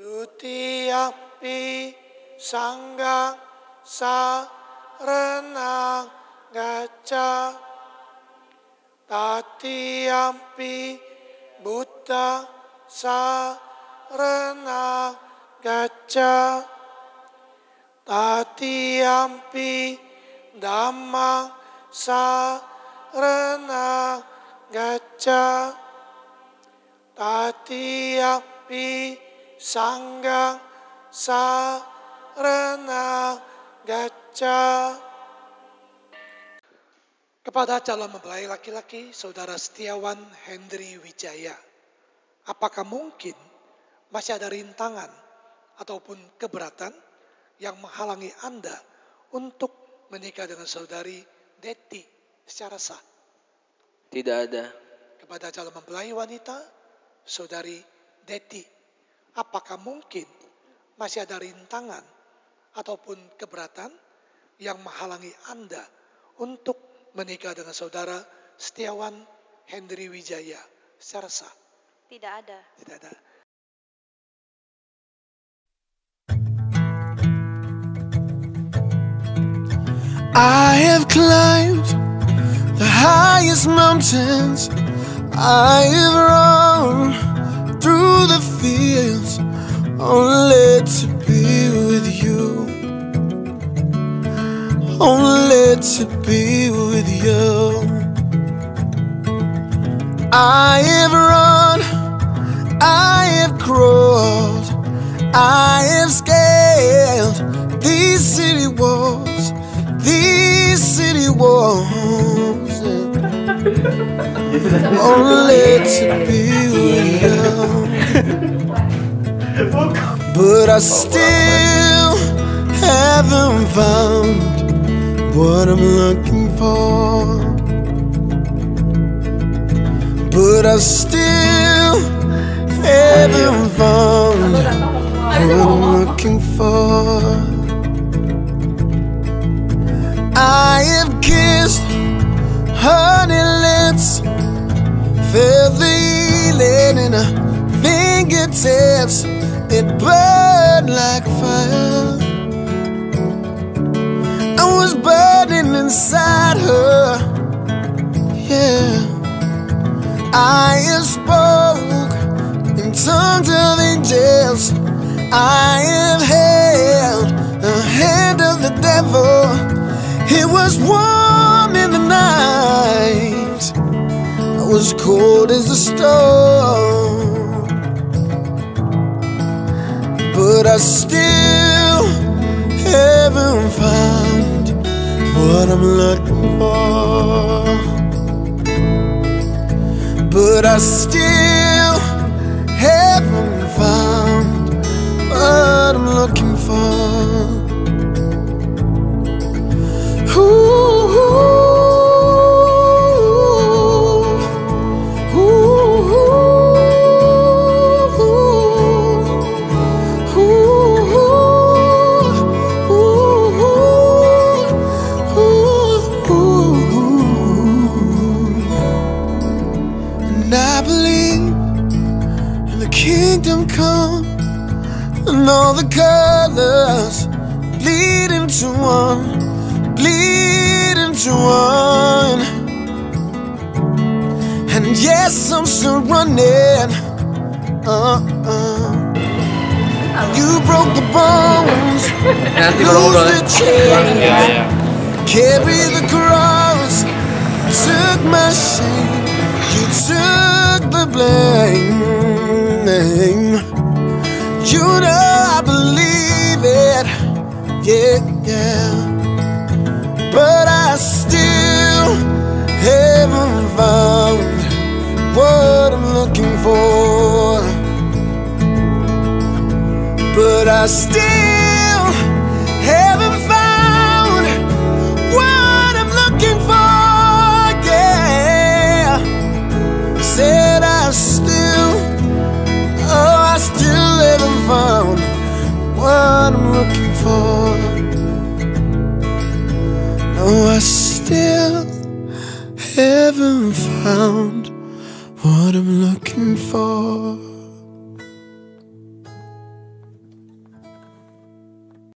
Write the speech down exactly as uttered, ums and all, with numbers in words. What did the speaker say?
Dutiyampi sanggang saranang gaccha. Tatiyampi buddhang saranang gaccha. Tatiyampi dhammang saranang gaccha. Tatiyampi sanggang saranang gaccha. Kepada calon mempelai laki-laki, Saudara Setiawan Hendri Wijaya, apakah mungkin masih ada rintangan ataupun keberatan yang menghalangi Anda untuk menikah dengan Saudari Deti secara sah? Tidak ada. Kepada calon mempelai wanita, Saudari Deti, apakah mungkin masih ada rintangan ataupun keberatan yang menghalangi Anda untuk menikah dengan Saudara Setiawan Hendri Wijaya secara sah? Tidak ada. Tidak ada. I have climbed the highest mountains. I have run through the fields, only to be with you, only to be with you. I have run, I have crawled, I have scaled these city walls, these city walls, only to be with you. But I still haven't found what I'm looking for. But I still haven't found what I'm looking for. I have kissed honey lips, felt the healing in her fingertips. It burned like fire. I was burning inside her, yeah. I have spoke in tongues of angels. I have held the hand of the devil. It was warm in the night, I was cold as a stone. But I still haven't found what I'm looking for. But I still haven't found what I'm looking for. Ooh, ooh, ooh, ooh, ooh. And I believe in the kingdom come, and all the colors bleed into one, bleed into one. And yes, I'm still running. Uh-uh. You broke the bones, lose the chain, carry the cross, took my shame, you took the blame. You know I believe it, yeah, yeah. But I still haven't found what I'm looking for. But I still haven't found what I'm looking for, yeah. Said I still, oh, I still haven't found what I'm looking for. Oh, I still haven't found what I'm looking for.